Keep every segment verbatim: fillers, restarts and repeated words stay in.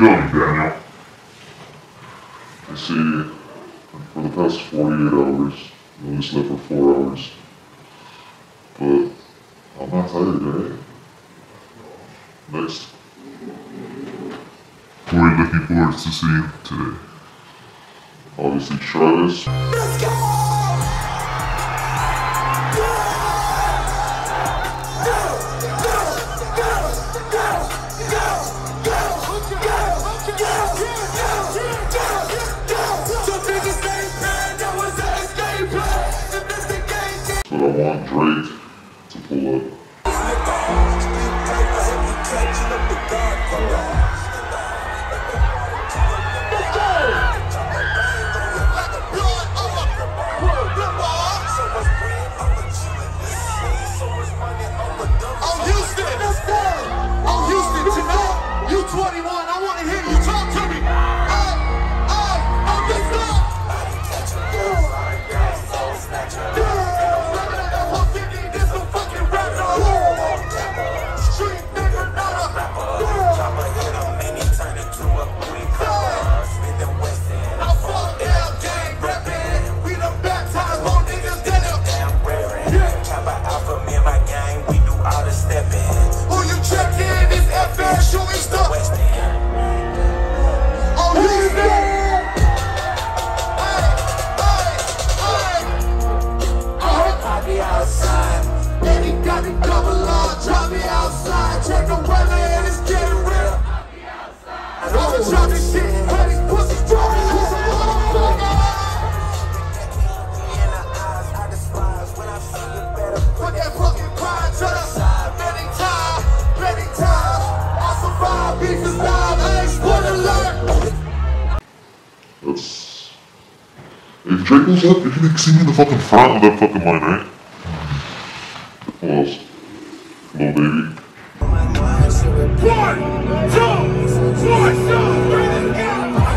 feeling, Daniel? I see, for the past forty-eight hours, you only slept for four hours. But I'm not tired, eh? Next. Who are you looking forward to seeing today? Obviously, Travis. Let's go! But I want Drake to pull up. twenty-one, I want to hear you talk to me. Hey, hey, on this block. This a fucking rapper. Street nigga, not a rapper. Hit him and he turned into a quick car. Smith and Wesson. I fuck down gang rapping. We done baptized more niggas than them. Damn raring. Kappa Alpha, me and my gang, we do all the stepping. Who you checking? This F S shooting stuff. Check the weather and it's getting real. And all the dropping shit, and these pussies dropping. Put that fucking pride to the side. Many times, many times, I survived, beats and died, I ain't spoiler alert. That's... If Drake was up, you're gonna see me in the fucking front of that fucking line, right? Pause. Little baby. One, two, one, two, three, let's go!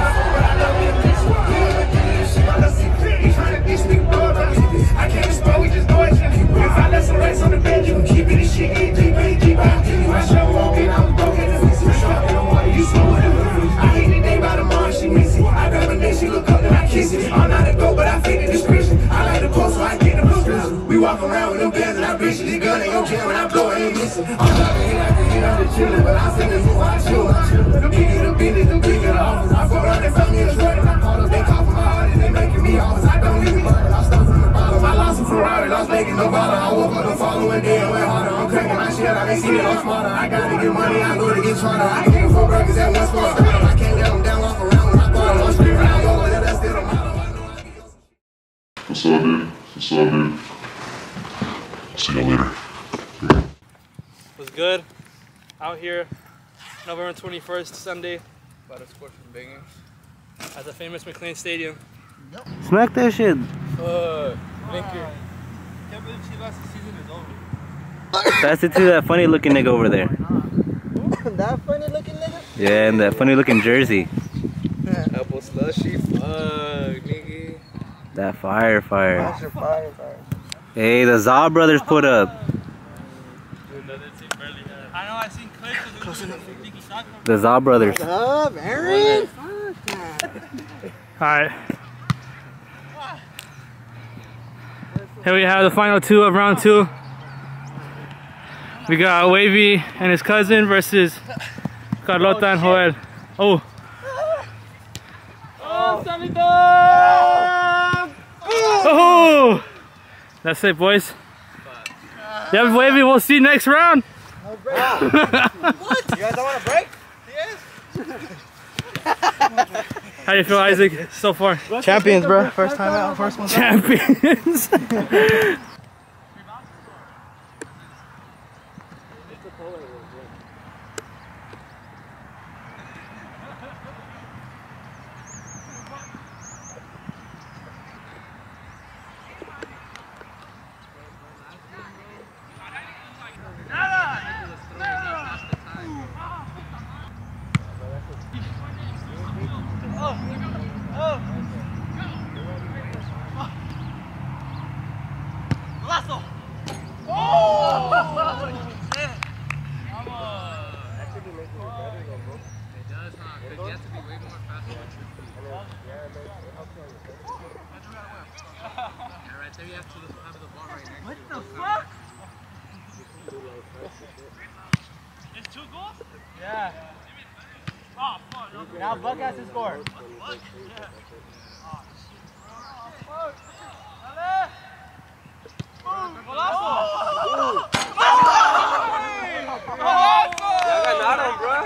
I can't explode, we just go and check. If I left some rats on the bed, you can keep it and shit, get deep, ain't deep, I'll give you my show, walking, I was broken, and fixing the shop in the water, you slow it up. I hate the day by the morning, she missing. I grab her neck, she look up, and I kiss it. I'm not a go, but I fit the description. I like the post, so I get the prescription. We walk around with them bands, and I bitch this gun ain't gon' jam when I blow it, ain't missing. I'm talking here, I can hit on the chillin', but I send this is why I chill. The bigger the business, the bigger the office. I fuck around and found me a shred, and I call up, they call for my heart, and they making me office. I don't even know it, I start from the bottom. I lost a Ferrari, lost making no bother. I woke up the following day and went harder. I'm cracking my shit, I ain't seen it, I'm smarter. I gotta get money, I know to get charter. I came for burgers at one spot. I can't let them down, walk around with my bottle. I'm straight round, go with it, that's still the model. I know I can go. What's up, dude? What's up, dude? See you later. Was good. Out here, November twenty-first, Sunday. About to score some bangers. At the famous McLean Stadium. Smack that shit. Uh, Linker. Can't believe Chivas' season is over. Pass it to that funny looking nigga over there. That funny looking nigga? Yeah, and that funny looking jersey. Apple slushy. Fuck, nigga. That fire, fire. Fire, fire, fire. Hey, the Zaw brothers put up. I know I seen clips of the The Zaw brothers. What's up, Aaron? Alright. Here we have the final two of round two. We got Wavy and his cousin versus Carlota and Joel. Oh. Oh, oh. That's it, boys. Yeah, Wavy, we'll see you next round. What? You guys don't want to break? Yes. How you feel, Isaac, so far? Champions, bro. First time out, first one. Champions. What the fuck? It's two goals? Yeah. Oh, fuck. Now Buck has to score. What? Yeah. Oh, fuck. Ale! Golazo! Y'all got him, bro.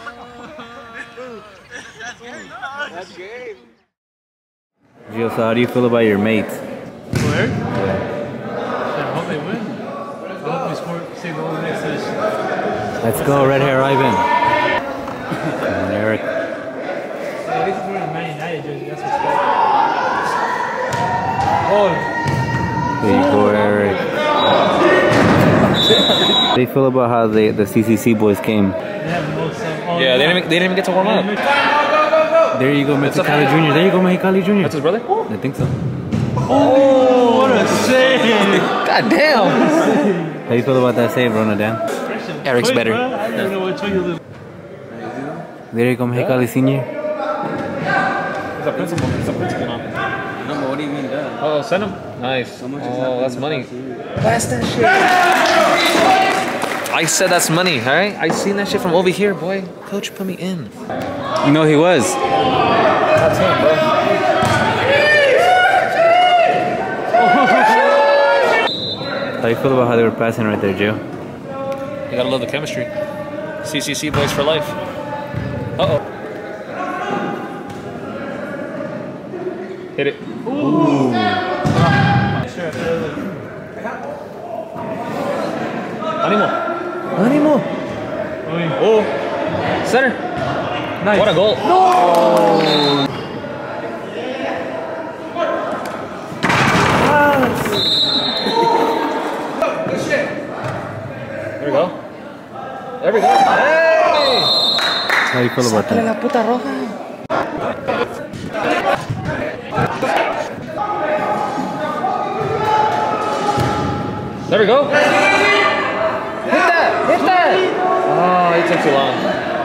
That's game. Gio, so how do you feel about your mates? Where? I hope they win. I hope we score, save the whole next session. Let's go, red hair Ivan. And Eric. Yeah, this is wearing a Man United jersey, that's what's good. There you go, Eric. How do you feel about how the, the C C C boys came? They have the most, um, oh, Yeah, they didn't, they didn't even get to warm up. There you go, Mexicali Junior There you go, Mexicali Junior That's his brother? I think so. Oh, what a save! God damn. How do you feel about that save, Rona Dan? Eric's Wait, better. bro, I don't even know what way you live. There you go, Mexicali Senior He's a principal. He's a principal now. No, but what do you mean that? Oh, send him. Nice. Oh, that's money. Blast that shit. I said that's money, alright? I seen that shit from over here, boy. Coach put me in. You know he was. That's him, bro. How do you feel about how they were passing right there, Joe? You gotta love the chemistry. C C C boys for life. Uh-oh. Hit it. Ooh. Animo. Animo. Oh. Center. Nice. What a goal. No. There we go. There we go. Hey! How do you feel about that? La puta roja. There we go. Hit that! Hit that! Oh, he took too long.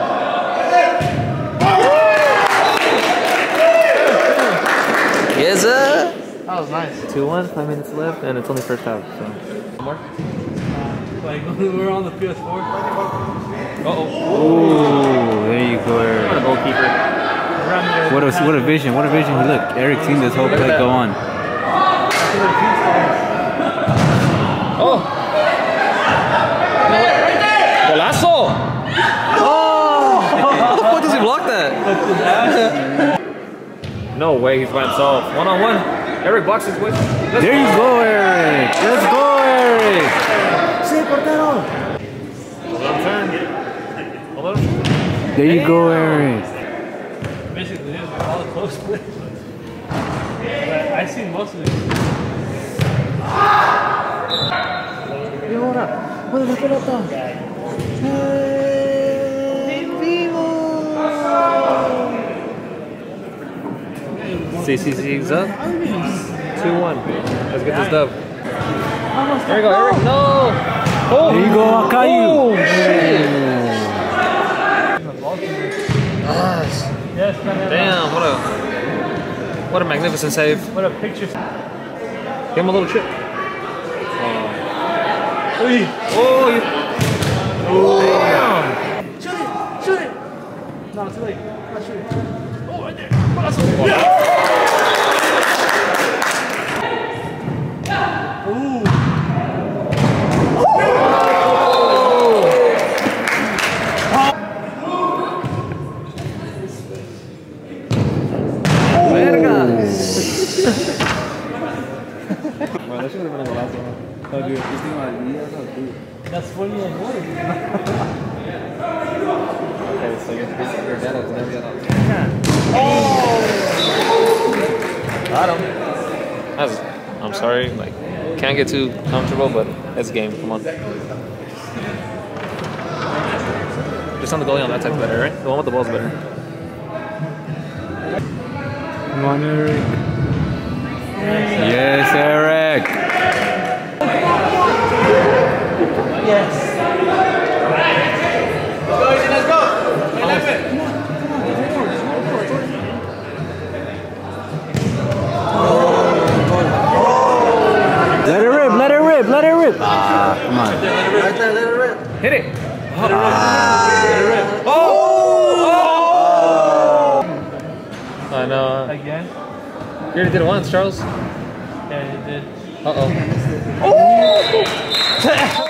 Yes, sir. That was nice. two one, five minutes left, and it's only first half. So. One more? Like, we're on the P S four. Uh-oh. Ooh, there you go, What a Eric. goalkeeper. What a, what a vision, what a vision. Look, Eric's seen this whole play go on. Oh! Golazo! Oh! How the fuck does he block that? No way, he's by himself. One on one. Eric blocks his way. Let's There you go, Eric. Let's go, Eric. Hold on, turn. Hold on. There you go, Eric. Basically, this is all the close plays. But I've seen most of it. Y ahora, mueve la pelota. C C C's up. two one. Let's get this dub. There you go, Eric. No! Oh! There you go, Akayu. Oh, shit. Yes, Damn, what a what a magnificent save. what a picture. Give him a little chip. Uy. Oh, you. Damn. Shoot it! Shoot it! No, too late. Not shoot it. Oh, right there. Golazo. Ooh. That's funny as well. Okay, so you're you're dead out, never get out. Got him. That's, I'm sorry, like, can't get too comfortable, but it's game. Come on. Just on the goalie on that side's better, right? The one with the ball's better. Come on, Eric. Yes, Eric. Yes. Let's go. Ah, come on. Right there, let it rip. Hit it. Let it rip. Oh! Oh! I know. Again? You already did it once, Charles. Yeah, you did. Uh oh. Oh!